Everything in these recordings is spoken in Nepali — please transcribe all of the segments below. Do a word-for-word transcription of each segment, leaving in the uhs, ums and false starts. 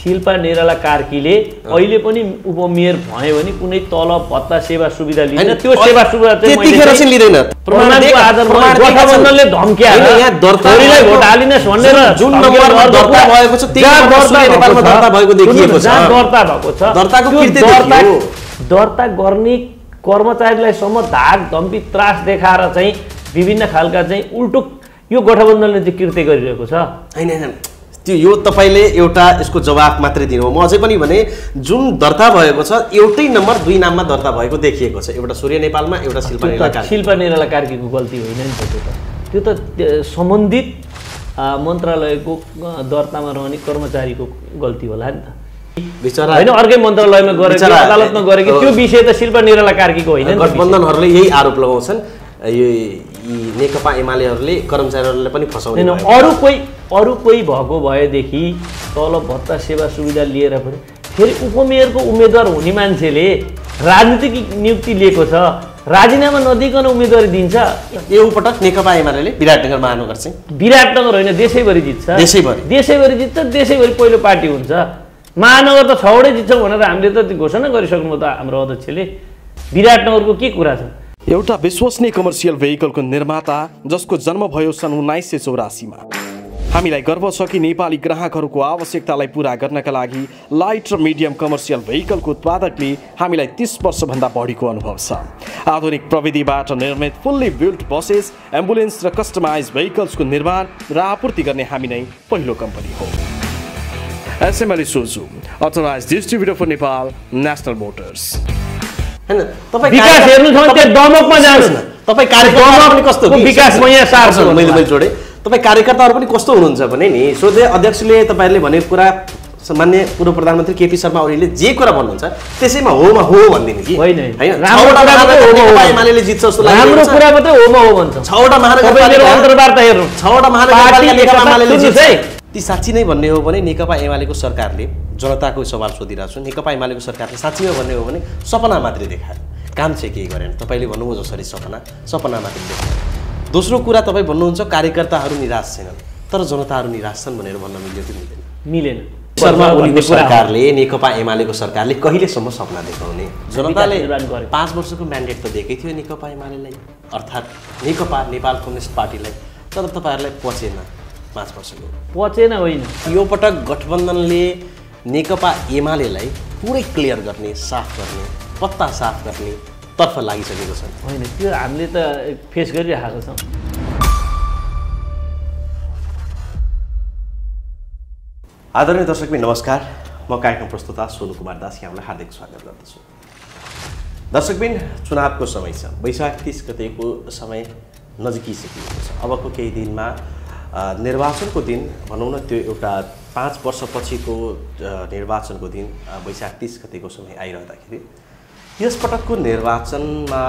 शिल्पा निराला कार्कीले अहिले पनि उपमेयर भयो भने कुनै तलब भत्ता सेवा सुविधा लिँदैन त्यो सेवा सुविधा चाहिँ त्यतिखेर चाहिँ लिँदैन प्रमाणको आधारमा गठबन्धनले धम्क्याएर यहाँ दर्तालाई भोट हालिनस् भनेर जुन नम्बर दर्ता भएको छ त्यही नम्बर सूर्य नेपालमा दर्ता भएको देखिएको छ दर्ता भएको छ दर्ताको कृत्य देखियो दर्ता गर्ने कर्मचारीलाई सम्म धाक धम्की त्रास देखाएर चाहिँ विभिन्न खालका चाहिँ उल्टो यो गठबन्धनले चाहिँ कृत्य गरिरहेको छ हैन हैन त्यो यो तपाईले एउटा यसको जवाफ मात्रै दिनु हो म अझै पनि भने जुन दर्ता भएको छ एउटै नम्बर दुई नाममा दर्ता भएको देखिएको छ एउटा सूर्य नेपालमा एउटा शिल्पा निराला कार्की शिल्पा निराला कार्कीको गल्ती होइन नि त त्यो त त्यो त सम्बन्धित मन्त्रालयको दर्तामा रहने कर्मचारीको गल्ती होला नि त बिचरा हैन अर्कै मन्त्रालयमा गरेको अदालतमा गरेको त्यो विषय त शिल्पा निराला कार्कीको होइन नि गठबन्धनहरूले यही आरोप लगाउँछन् यो नेकपा एमालेहरूले कर्मचारीहरूलाई पनि फसाउने अरू कोही अरू कोही भएको भएदेखि तलब भत्ता सेवा सुविधा लिएर पनि फेरि उपमेयरको उम्मेदवार हुने मान्छेले राजनीतिक नियुक्ति लिएको छ राजीनामा नदिकन उम्मेदवारी दिन्छ यो पटक नेकपा एमालेले विराटनगर महानगर चाहिँ विराटनगर होइन देशैभरि जित्छ देशैभरि देशैभरि जित्छ देशैभरि पहिलो पार्टी हुन्छ महानगर त छवटै जित्छौँ भनेर हामीले त घोषणा गरिसक्नु त हाम्रो अध्यक्षले विराटनगरको के कुरा छ एउटा विश्वसनीय कमर्सियल भेहिकलको निर्माता जसको जन्म भयो सन् उन्नाइस सय चौरासीमा हामीलाई गर्व छ कि नेपाली ग्राहकहरूको आवश्यकतालाई पूरा गर्नका लागि लाइट र मिडियम कमर्सियल भेहिकलको उत्पादकले हामीलाई तीस वर्षभन्दा बढीको अनुभव छ आधुनिक प्रविधिबाट निर्मित फुल्ली बिल्ट बसेस एम्बुलेन्स र कस्टमाइज भेहिकल्सको निर्माण र आपूर्ति गर्ने हामी नै पहिलो कम्पनी हो SML Isuzu authorized distributor for Nepal National Motors हैन तपाई विकास हेर्नु छ भने त्यो दमकमा जानुस् न तपाई कार्यकर्ता पनि कस्तो विकासमा यहाँ सार्छ मैले मैले जोडे तपाई कार्यकर्ताहरु पनि कस्तो हुनुहुन्छ भने नि सोधे अध्यक्षले तपाईहरुले भनेको कुरा माननीय पूर्व प्रधानमन्त्री केपी शर्मा ओलीले जे कुरा भन्नुहुन्छ त्यसैमा होमा हो भन्दिनु कि होइन हैन छवटा महानगरपालिका एमालेले जित्छ जस्तो लाग्छ राम्रो कुरा मात्रै होमा हो भन्छ छवटा महानगरपालिका अन्तर्वार्ता हेर्नु छवटा महानगरपालिका नेकपा एमालेले जित्छ ती साच्चै नै भन्ने हो भने नेकपा एमालेको सरकारले जनताको सवाल सोधिरहेको छु नेकपा एमालेको सरकारले साच्चैमा भन्ने हो भने सपना मात्रै देखायो काम चाहिँ केही गरेन तपाईले भन्नुभयो जसरी सपना सपना मात्रै देखायो दोस्रो कुरा तपाई भन्नुहुन्छ कार्यकर्ताहरू निराश छैनन् तर जनताहरू निराश छन् भनेर भन्न मिल्यो कि मिल्दैन मिलेन शर्मा ओलीको सरकारले नेकपा एमालेको सरकारले कहिलेसम्म सपना देखाउने जनताले पाँच वर्षको म्यान्डेट त दिएकै थियो नेकपा एमालेलाई अर्थात् नेकपा नेपाल कम्युनिस्ट पार्टीलाई तर तपाईहरुलाई पचेन पाँच वर्षको पचेन होइन यो पटक गठबन्धनले नेकपा एमालेलाई पुरै क्लियर गर्ने साफ गर्ने पत्ता साफ गर्ने तर्फ लागिसकेको छ होइन त्यो हामीले त फेस गरिरहेको छौँ आदरणीय दर्शकबिन नमस्कार म कार्यक्रम प्रस्तुता सोनु कुमार दास यहाँलाई हार्दिक स्वागत गर्दछु दर्शकबिन चुनावको समय छ वैशाख तीस गतेको समय नजिकिसकेको छ अबको केही दिनमा निर्वाचनको दिन भनौँ न त्यो एउटा पाँच वर्षपछिको निर्वाचनको दिन वैशाख तीस गतेको समय आइरहँदाखेरि यस पटकको निर्वाचनमा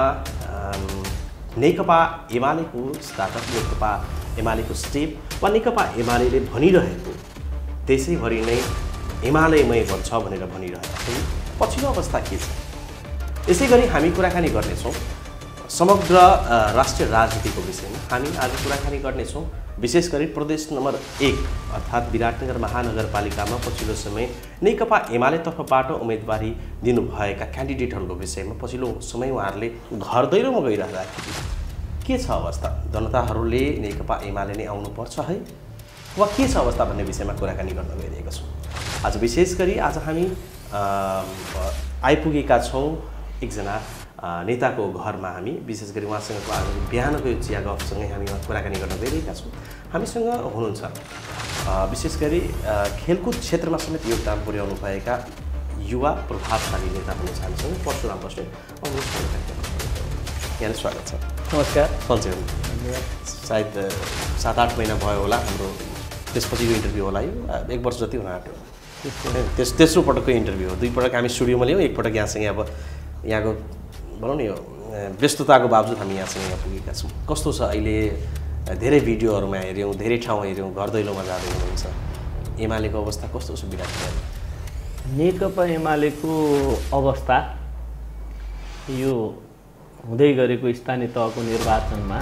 नेकपा एमालेको स्टार्टअप नेकपा एमालेको स्टेप वा नेकपा एमाले भनिरहेको त्यसैभरि नै एमालेमय बन्छ भनेर भनिरहेको पछिल्लो अवस्था के छ यसै गरी हामी कुराकानी गर्नेछौँ समग्र राष्ट्रिय राजनीतिको विषयमा हामी आज कुराकानी गर्नेछौँ विशेष गरी प्रदेश नम्बर एक अर्थात् विराटनगर महानगरपालिकामा पछिल्लो समय नेकपा एमाले तर्फबाट उम्मेदवारी दिनुभएका क्यान्डिडेटहरूको विषयमा पछिल्लो समय उहाँहरूले घर दैलोमा गइरहँदाखेरि के छ अवस्था जनताहरूले नेकपा एमाले नै आउनुपर्छ है वा के छ अवस्था भन्ने विषयमा कुराकानी गर्न गइरहेका छौँ आज विशेष गरी आज हामी आइपुगेका छौँ एकजना नेताको घरमा हामी विशेष गरी उहाँसँग आज बिहानको यो चिया गफसँगै हामी कुराकानी गर्न गइरहेका छौँ हामीसँग हुनुहुन्छ विशेष गरी खेलकुद क्षेत्रमा समेत योगदान पुर्याउनु भएका युवा प्रभावशाली नेता हुनुहुन्छ हामीसँग परशुराम बस्नेत यहाँलाई स्वागत छ नमस्कार सन्चै हुनुहुन्छ सायद सात आठ महिना भयो होला हाम्रो त्यसपछिको इन्टरभ्यू होला यो एक वर्ष जति हुन आँट्यो त्यस तेस्रो पटकको इन्टरभ्यू हो दुई पटक हामी स्टुडियोमा ल्यायौँ एकपटक यहाँसँग अब यहाँको भनौँ न यो व्यस्तताको बावजुद हामी यहाँसँग यहाँ पुगेका छौँ कस्तो छ अहिले धेरै भिडियोहरूमा हेऱ्यौँ धेरै ठाउँ हेऱ्यौँ घर दैलोमा जाँदै हुनुहुन्छ एमालेको अवस्था कस्तो छ विराट नेकपा एमालेको अवस्था यो हुँदै गरेको स्थानीय तहको निर्वाचनमा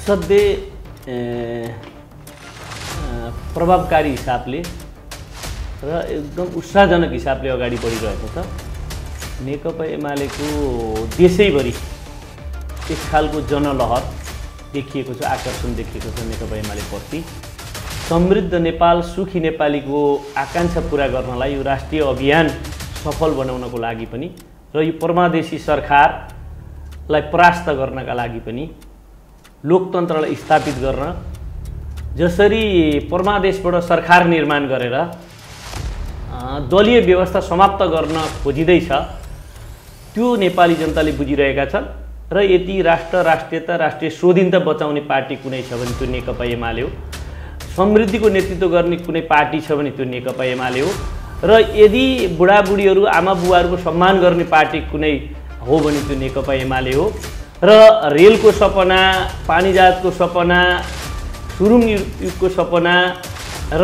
असाध्यै प्रभावकारी हिसाबले र एकदम उत्साहजनक हिसाबले अगाडि बढिरहेको छ। नेकपा एमालेको देशैभरि एक खालको जनलहर देखिएको छ, आकर्षण देखिएको छ नेकपा एमालेप्रति। समृद्ध नेपाल सुखी नेपालीको आकाङ्क्षा पुरा गर्नलाई यो राष्ट्रिय अभियान सफल बनाउनको लागि पनि र यो परमादेशी सरकारलाई परास्त गर्नका लागि पनि लोकतन्त्रलाई स्थापित गर्न जसरी परमादेशबाट सरकार निर्माण गरेर दलीय व्यवस्था समाप्त गर्न खोजिँदैछ त्यो नेपाली जनताले बुझिरहेका छन् र यदि राष्ट्र राष्ट्रियता राष्ट्रिय स्वाधीनता बचाउने पार्टी कुनै छ भने त्यो नेकपा एमाले हो। समृद्धिको नेतृत्व गर्ने कुनै पार्टी छ भने त्यो नेकपा एमाले हो र यदि बुढाबुढीहरू आमा बुवाहरूको सम्मान गर्ने पार्टी कुनै हो भने त्यो नेकपा एमाले हो। र रेलको सपना, पानी जहाजको सपना, सुरुङ युगको सपना र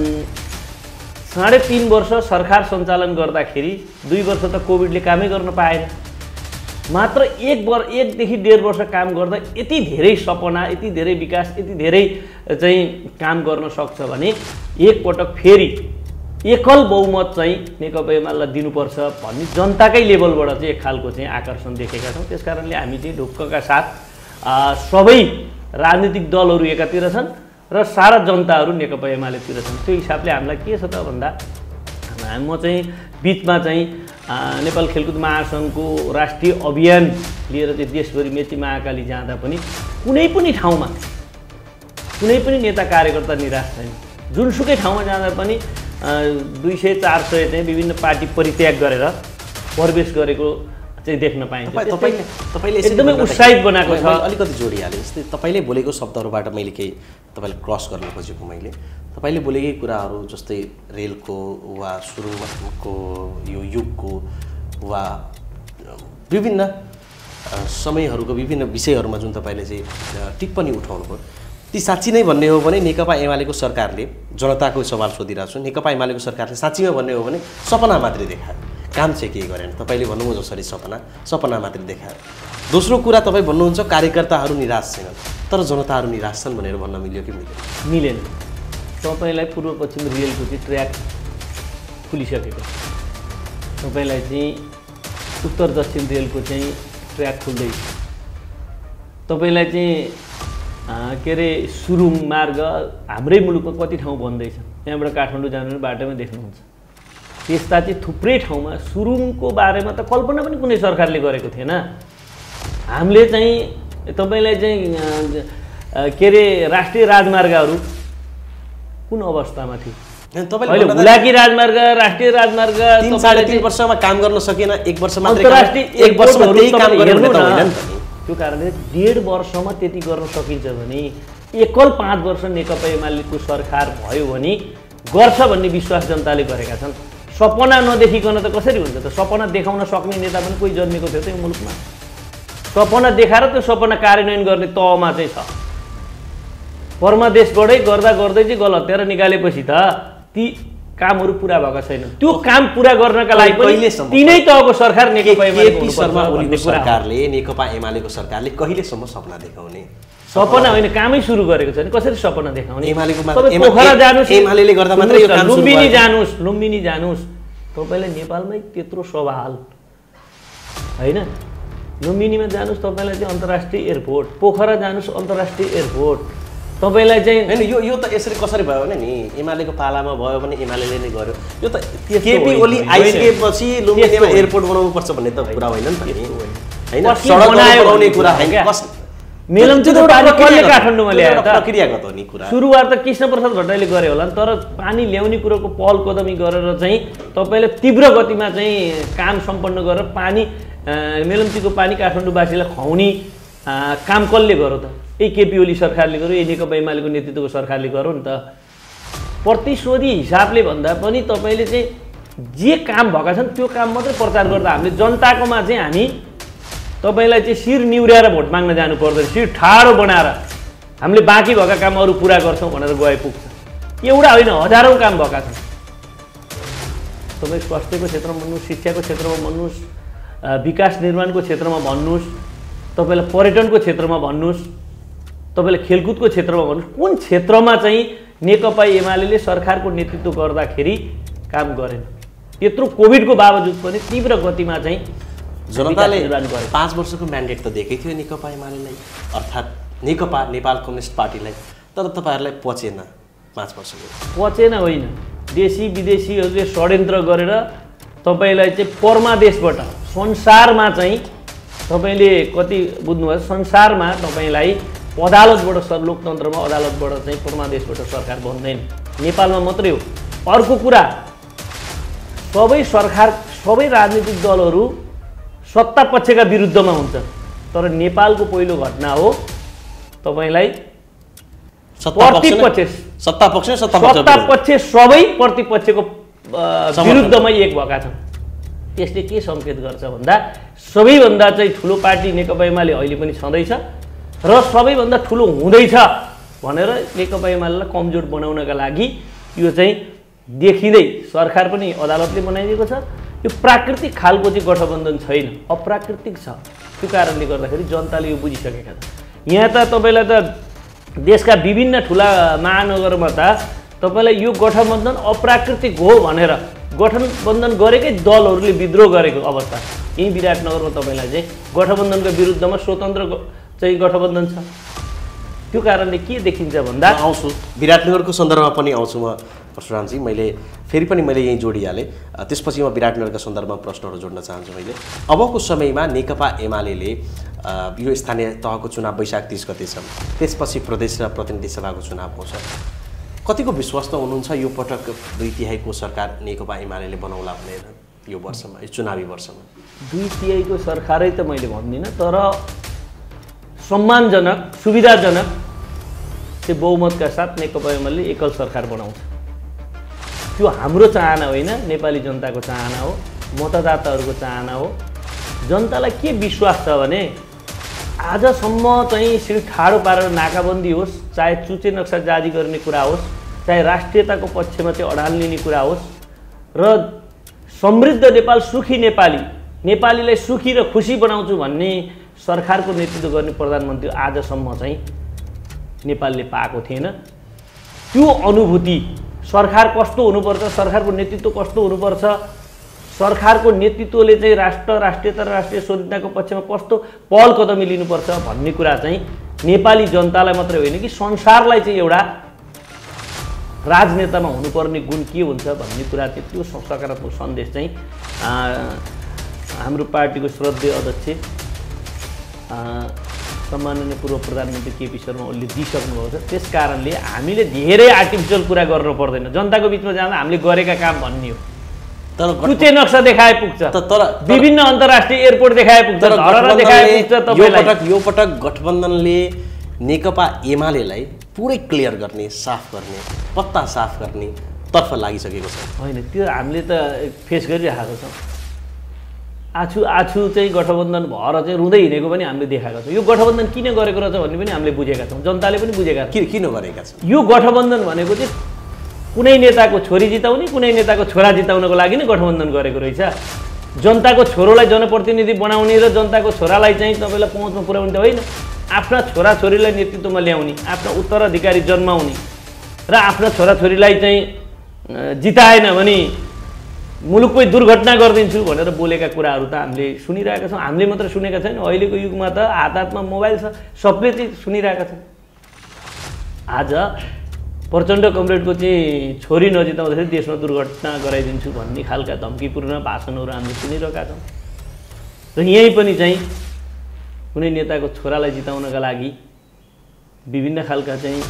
साढे तीन वर्ष सरकार सञ्चालन गर्दाखेरि दुई वर्ष त कोभिडले कामै गर्न पाएन। मात्र एक वर्ष एकदेखि डेढ वर्ष काम गर्दा यति धेरै सपना, यति धेरै विकास, यति धेरै चाहिँ काम गर्न सक्छ भने एकपटक फेरि एकल बहुमत चाहिँ नेकपा एमालेलाई दिनुपर्छ भन्ने जनताकै लेभलबाट चाहिँ एक खालको चाहिँ आकर्षण देखेका छौँ। त्यस कारणले हामी चाहिँ ढुक्कका साथ सबै राजनीतिक दलहरू एकातिर छन् र सारा जनताहरू नेकपा एमालेतिर छन्। त्यो हिसाबले हामीलाई के छ त भन्दा म चाहिँ बिचमा चाहिँ नेपाल खेलकुद महासङ्घको राष्ट्रिय अभियान लिएर चाहिँ देशभरि मेची महाकाली जाँदा पनि कुनै पनि ठाउँमा कुनै पनि नेता कार्यकर्ता निराश छैन। जुनसुकै ठाउँमा जाँदा पनि दुई सय चार सय चाहिँ विभिन्न पार्टी परित्याग गरेर प्रवेश गरेको चाहिँ देख्न पाइन्छ। तपाईले तपाईले एकदमै उत्साहित बनाएको छ। अलिकति जोडिहालेँ जस्तै तपाईले बोलेको शब्दहरूबाट मैले केही तपाईँले क्रस गर्न खोजेको मैले तपाईँले बोलेकै कुराहरू जस्तै रेलको वा सुरुङको यो युगको वा विभिन्न समयहरूको विभिन्न विषयहरूमा जुन तपाईँले चाहिँ टिप्पणी उठाउनुभयो ती साँच्ची नै भन्ने हो भने नेकपा एमालेको सरकारले जनताको सवाल सोधिरहेको छु, नेकपा एमालेको सरकारले साँच्चीमा भन्ने हो भने सपना मात्रै देखायो, काम चाहिँ केही गरेन। तपाईँले भन्नुभयो जसरी सपना सपना मात्रै देखायो। दोस्रो कुरा तपाईँ भन्नुहुन्छ कार्यकर्ताहरू निराश छैनन् तर जनताहरू निराश छन् भनेर भन्न मिल्यो कि मिलेन? मिलेन। तपाईँलाई पूर्व पश्चिम रेलको चाहिँ ट्र्याक खुलिसकेको, तपाईँलाई चाहिँ उत्तर दक्षिण रेलको चाहिँ ट्र्याक खुल्दैछ, तपाईँलाई चाहिँ के अरे सुरुङ मार्ग हाम्रै मुलुकमा कति ठाउँ बन्दैछ, यहाँबाट काठमाडौँ जानु बाटोमै देख्नुहुन्छ। त्यस्ता चाहिँ थुप्रै ठाउँमा सुरुङको बारेमा त कल्पना पनि कुनै सरकारले गरेको थिएन। हामीले चाहिँ तपाईँलाई चाहिँ के अरे राष्ट्रिय राजमार्गहरू कुन अवस्थामा थियो? अहिले हुलाकी राजमार्ग, राष्ट्रिय राजमार्ग तीन साढे तीन वर्षमा काम गर्न सकेन, एक वर्ष मात्रै एक वर्षमा त्यही काम गर्नु त होइन नि त। त्यो कारणले डेढ वर्षमा त्यति गर्न सकिन्छ भने एकल पाँच वर्ष नेकपा एमालेको सरकार भयो भने गर्छ भन्ने विश्वास जनताले गरेका छन्। सपना नदेखिकन त कसरी हुन्छ त? सपना देखाउन सक्ने नेता पनि कोही जन्मेको थियो त यो मुलुकमा? सपना देखाएर त्यो सपना कार्यान्वयन गर्ने तहमा चाहिँ छ। परमादेशबाटै गर्दा गर्दै चाहिँ गल हत्याएर निकालेपछि त ती कामहरू पुरा भएको छैन। त्यो काम पुरा गर्नका लागि पनि तिनै तहको सरकार नेकपा एमालेको सरकारले नेकपा एमालेको सरकारले कहिलेसम्म सपना देखाउने? सपना होइन, कामै सुरु गरेको छैन। कसरी सपना देखाउने? एमालेको पोखरा जानुस्, एमालेले गर्दा मात्रै यो काम सुरु भयो। लुम्बिनी जानुस्, लुम्बिनी जानुस्, तपाईँलाई नेपालमै त्यत्रो सवाल होइन। लुम्बिनीमा जानुस् तपाईँलाई चाहिँ अन्तर्राष्ट्रिय एयरपोर्ट, पोखरा जानुस् अन्तर्राष्ट्रिय एयरपोर्ट, तपाईँलाई चाहिँ होइन। यो यो त यसरी कसरी भयो भने नि एमालेको पालामा भयो भने एमालेले नै गर्यो। यो त केपी ओली आइसकेपछि लुम्बिनीमा एयरपोर्ट बनाउनु पर्छ भन्ने त कुरा होइन नि त होइन। सडक बनाउने कुरा होइन। मेलम्चीको पानी कसले काठमाडौँमा ल्यायो त? प्रक्रियागत हो नि कुरा। सुरुवात त कृष्णप्रसाद भट्टराईले गर्यो होला, तर पानी ल्याउने कुरोको पहल कदमी गरेर चाहिँ तपाईँले तीव्र गतिमा चाहिँ काम सम्पन्न गरेर पानी मेलम्चीको पानी काठमाडौँवासीलाई खुवाउने काम कसले गर्यो त? यही केपी ओली सरकारले गर्यो, यही नेकपा एमालेको नेतृत्वको सरकारले गर्यो नि त। प्रतिशोधी हिसाबले भन्दा पनि तपाईँले चाहिँ जे काम भएका छन् त्यो काम मात्रै प्रचार गर्दा हामीले जनताकोमा चाहिँ हामी तपाईँलाई चाहिँ शिर निहुर्याएर भोट माग्न जानु पर्दैन, शिर ठाडो बनाएर हामीले बाँकी भएका काम अरू पुरा गर्छौँ भनेर गए पुग्छ। एउटा होइन, हजारौँ काम भएका छन्। तपाईँ स्वास्थ्यको क्षेत्रमा भन्नुहोस्, शिक्षाको क्षेत्रमा भन्नुहोस्, विकास निर्माणको क्षेत्रमा भन्नुहोस्, तपाईँलाई पर्यटनको क्षेत्रमा भन्नुहोस्, तपाईँले खेलकुदको क्षेत्रमा भन्नुहोस्, कुन क्षेत्रमा चाहिँ नेकपा एमाले सरकारको नेतृत्व गर्दाखेरि काम गरेन। यत्रो कोभिडको बावजुद पनि तीव्र गतिमा चाहिँ जनताले पाँच वर्षको म्यान्डेट त दिएकै थियो नेकपा एमालेलाई, अर्थात् नेकपा नेपाल कम्युनिस्ट पार्टीलाई, तर तपाईँहरूलाई पचेन पाँच वर्षको। पचेन होइन, देशी विदेशीहरूले षड्यन्त्र गरेर तपाईँलाई चाहिँ परमादेशबाट संसारमा चाहिँ तपाईँले कति बुझ्नुभयो, संसारमा तपाईँलाई अदालतबाट सर लोकतन्त्रमा अदालतबाट चाहिँ परमादेशबाट सरकार बन्दैन, नेपालमा मात्रै हो। अर्को कुरा, सबै सरकार सबै राजनीतिक दलहरू सत्ता पक्षका विरुद्धमा हुन्छ, तर नेपालको पहिलो घटना हो तपाईँलाई प्रतिपक्ष सत्ता पक्ष सत्ता पक्ष सबै प्रतिपक्षको विरुद्धमै एक भएका छन्। त्यसले के सङ्केत गर्छ भन्दा सबैभन्दा चाहिँ ठुलो पार्टी नेकपा एमाले अहिले पनि छँदैछ र सबैभन्दा ठुलो हुँदैछ भनेर नेकपा एमालेलाई कमजोर बनाउनका लागि यो चाहिँ देखिँदै सरकार पनि अदालतले बनाइदिएको छ। यो प्राकृतिक खालको चाहिँ गठबन्धन छैन, अप्राकृतिक छ। त्यो कारणले गर्दाखेरि जनताले यो बुझिसकेका छन्। यहाँ त तपाईँलाई त देशका विभिन्न ठुला महानगरमा त तपाईँलाई यो गठबन्धन अप्राकृतिक हो भनेर गठबन्धन गरेकै दलहरूले विद्रोह गरेको अवस्था। यही विराटनगरमा तपाईँलाई चाहिँ गठबन्धनको विरुद्धमा स्वतन्त्र चाहिँ गठबन्धन छ। त्यो कारणले के देखिन्छ भन्दा आउँछु विराटनगरको सन्दर्भमा पनि आउँछु म परशुरामजी। मैले फेरि पनि मैले यहीँ जोडिहालेँ, त्यसपछि म विराटनगरका सन्दर्भमा प्रश्नहरू जोड्न चाहन्छु। मैले अबको समयमा नेकपा एमाले यो स्थानीय तहको चुनाव वैशाख तीस गते छ, त्यसपछि प्रदेश र प्रतिनिधि सभाको चुनाव आउँछ। कतिको विश्वस्त हुनुहुन्छ यो पटक दुई तिहाईको सरकार नेकपा एमाले बनाउला भनेर यो वर्षमा, यो चुनावी वर्षमा? दुई तिहाईको सरकारै त मैले भन्दिनँ, तर सम्मानजनक सुविधाजनक त्यो बहुमतका साथ नेकपा एमाले एकल सरकार बनाउँछ। त्यो हाम्रो चाहना होइन, नेपाली जनताको चाहना हो, मतदाताहरूको चाहना हो। जनतालाई के विश्वास छ भने आजसम्म चाहिँ सिल ठाडो पारेर नाकाबन्दी होस्, चाहे चुचे नक्सा जारी गर्ने कुरा होस्, चाहे राष्ट्रियताको पक्षमा चाहिँ अडान लिने कुरा होस्, र समृद्ध नेपाल सुखी नेपाली नेपालीलाई सुखी र खुसी बनाउँछु भन्ने सरकारको नेतृत्व गर्ने प्रधानमन्त्री आजसम्म चाहिँ नेपालले पाएको थिएन। त्यो अनुभूति सरकार कस्तो हुनुपर्छ, सरकारको नेतृत्व कस्तो हुनुपर्छ, सरकारको नेतृत्वले चाहिँ राष्ट्र राष्ट्रियता र राष्ट्रिय स्वतन्त्रताको पक्षमा कस्तो पहल कदमी लिनुपर्छ भन्ने कुरा चाहिँ नेपाली जनतालाई मात्रै होइन कि संसारलाई चाहिँ एउटा राजनेतामा हुनुपर्ने गुण के हुन्छ भन्ने कुरा चाहिँ त्यो सकारात्मक सन्देश चाहिँ हाम्रो पार्टीको श्रद्धेय अध्यक्ष सम्माननीय पूर्व प्रधानमन्त्री केपी शर्मा ओलीले दिइसक्नुभएको छ। त्यस कारणले हामीले धेरै आर्टिफिसियल कुरा गर्नु पर्दैन, जनताको बिचमा जाँदा हामीले गरेका काम भन्ने हो। तर कुचे नक्सा देखाए पुग्छ, तर विभिन्न अन्तर्राष्ट्रिय एयरपोर्ट देखाए पुग्छ, धरहरा देखाए पुग्छ। यो पटक यो पटक गठबन्धनले नेकपा एमालेलाई पुरै क्लियर गर्ने, साफ गर्ने, पत्ता साफ गर्ने तर्फ लागिसकेको छ। होइन, त्यो हामीले त फेस गरिरहेको छौँ। आछु आछु चाहिँ गठबन्धन भएर चाहिँ रुँदै हिँडेको पनि हामीले देखाएको छौँ। यो गठबन्धन किन गरेको रहेछ भन्ने पनि हामीले बुझेका छौँ, जनताले पनि बुझेका छौँ। किन गरेका छौँ? यो गठबन्धन भनेको चाहिँ कुनै नेताको छोरी जिताउने, कुनै नेताको छोरा जिताउनको लागि नै गठबन्धन गरेको रहेछ। जनताको छोरोलाई जनप्रतिनिधि बनाउने र जनताको छोरालाई चाहिँ तपाईँलाई पहुँचमा पुर्याउने त होइन, आफ्ना छोराछोरीलाई नेतृत्वमा ल्याउने, आफ्ना उत्तराधिकारी जन्माउने र आफ्ना छोराछोरीलाई चाहिँ जिताएन भने मुलुककै दुर्घटना गरिदिन्छु भनेर बोलेका कुराहरू त हामीले सुनिरहेका छौँ। हामीले मात्र सुनेका छैनौँ, अहिलेको युगमा त हात हातमा मोबाइल छ, सबले चाहिँ सुनिरहेका छन्। आज प्रचण्ड कमरेडको चाहिँ छोरी नजिताउँदाखेरि देशमा दुर्घटना गराइदिन्छु भन्ने खालका धम्कीपूर्ण भाषणहरू हामीले सुनिरहेका छौँ। र यहीँ पनि चाहिँ कुनै नेताको छोरालाई जिताउनका लागि विभिन्न खालका चाहिँ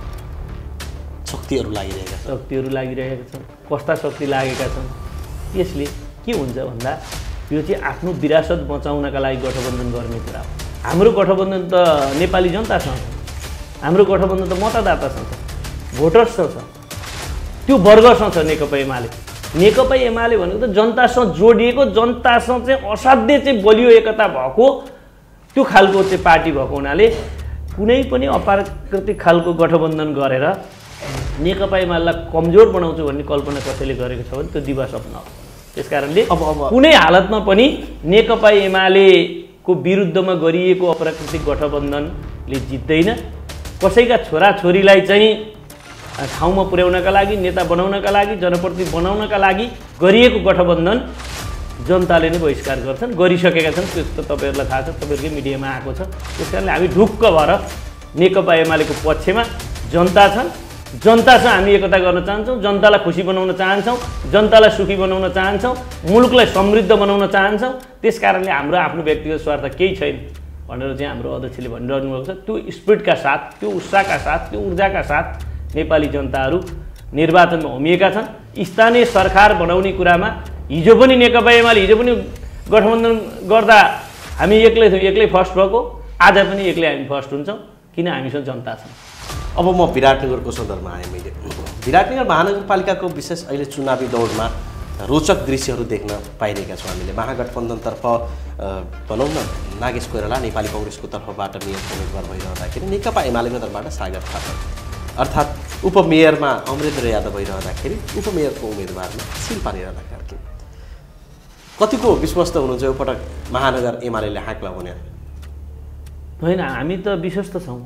शक्तिहरू लागिरहेका छन् शक्तिहरू लागिरहेका छन् कस्ता शक्ति लागेका छन्। यसले के हुन्छ भन्दा यो चाहिँ आफ्नो विरासत बचाउनका लागि गठबन्धन गर्ने कुरा हो। हाम्रो गठबन्धन त नेपाली जनतासँग छ, हाम्रो गठबन्धन त मतदातासँग छ, भोटर्ससँग छ, त्यो वर्गसँग छ नेकपा एमाले। नेकपा एमाले भनेको त जनतासँग जोडिएको, जनतासँग चाहिँ असाध्य चाहिँ बलियो एकता भएको त्यो खालको चाहिँ पार्टी भएको हुनाले कुनै पनि अप्राकृतिक खालको गठबन्धन गरेर नेकपा एमालेलाई कमजोर बनाउँछु भन्ने कल्पना कसैले गरेको छ भने त्यो दिवा सपना हो। त्यसकारणले अब अब कुनै हालतमा पनि नेकपा एमालेको विरुद्धमा गरिएको अप्राकृतिक गठबन्धनले जित्दैन। कसैका छोराछोरीलाई चाहिँ ठाउँमा पुर्याउनका लागि, नेता बनाउनका लागि, जनप्रतिनिधि बनाउनका लागि गरिएको गठबन्धन जनताले नै बहिष्कार गर्छन्, गरिसकेका छन्। त्यो त तपाईँहरूलाई थाहा छ, तपाईँहरूकै मिडियामा आएको छ। त्यस कारणले हामी ढुक्क भएर नेकपा एमालेको पक्षमा जनता छन्, जनतासँग हामी एकता गर्न चाहन्छौँ, जनतालाई खुसी बनाउन चाहन्छौँ, जनतालाई सुखी बनाउन चाहन्छौँ, मुलुकलाई समृद्ध बनाउन चाहन्छौँ। त्यस कारणले हाम्रो आफ्नो व्यक्तिगत स्वार्थ केही छैन भनेर चाहिँ हाम्रो अध्यक्षले भनिरहनु भएको छ। त्यो स्पिरिटका साथ, त्यो उत्साहका साथ, त्यो ऊर्जाका साथ नेपाली जनताहरू निर्वाचनमा होमिएका छन्। स्थानीय सरकार बनाउने कुरामा हिजो पनि नेकपा एमाले हिजो पनि गठबन्धन गर्दा हामी एक्लै थियौँ, एक्लै फर्स्ट भएको, आज पनि एक्लै हामी फर्स्ट हुन्छौँ, किन हामीसँग जनता छ। अब म विराटनगरको सन्दर्भमा आएँ। मैले विराटनगर महानगरपालिकाको विशेष अहिले चुनावी दौडमा रोचक दृश्यहरू देख्न पाइरहेका छौँ हामीले। महागठबन्धनतर्फ भनौँ न नागेश कोइराला नेपाली कङ्ग्रेसको तर्फबाट मेयरको उम्मेदवार भइरहँदाखेरि नेकपा एमालेको तर्फबाट सागर थापा अर्थात् उपमेयरमा अमरेन्द्र यादव भइरहँदाखेरि उपमेयरको उम्मेदवारमा शिल्पा निराला कार्की। कतिको विश्वस्त हुनुहुन्छ यो पटक महानगर एमाले हाँक लगाउने? होइन, हामी त विश्वस्त छौँ।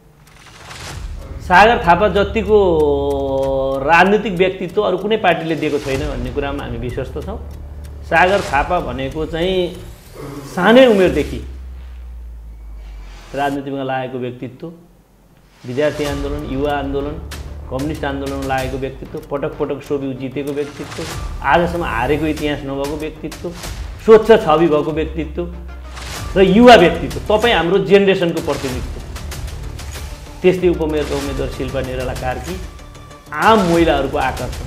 सागर थापा जतिको राजनीतिक व्यक्तित्व अरू कुनै पार्टीले दिएको छैन भन्ने कुरामा हामी विश्वस्त छौँ। सागर थापा भनेको चाहिँ सानै उमेरदेखि राजनीतिमा लागेको व्यक्तित्व, विद्यार्थी आन्दोलन, युवा आन्दोलन, कम्युनिस्ट आन्दोलनमा लागेको व्यक्तित्व, पटक पटक सोभि जितेको व्यक्तित्व, आजसम्म हारेको इतिहास नभएको व्यक्तित्व, स्वच्छ छवि भएको व्यक्तित्व र युवा व्यक्तित्व। तपाईँ हाम्रो जेनेरेसनको प्रतिनिधित्व। त्यस्तै उपमेयरका उम्मेदवार शिल्पा निराला कार्की आम महिलाहरूको आकर्षण।